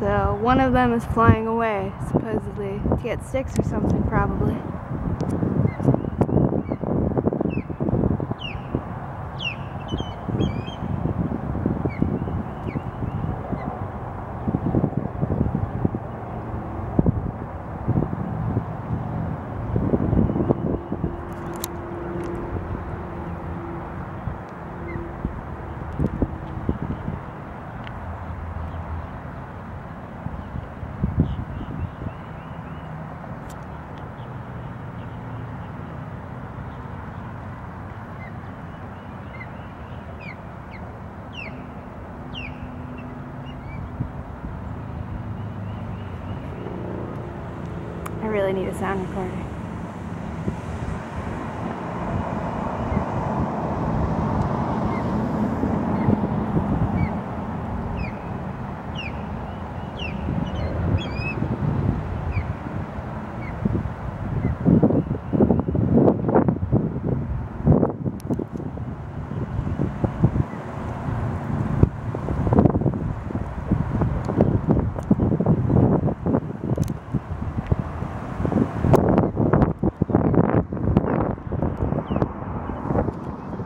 So one of them is flying away, supposedly, to get sticks or something, probably. I really need a sound recorder.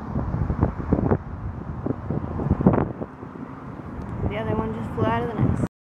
The other one just flew out of the nest.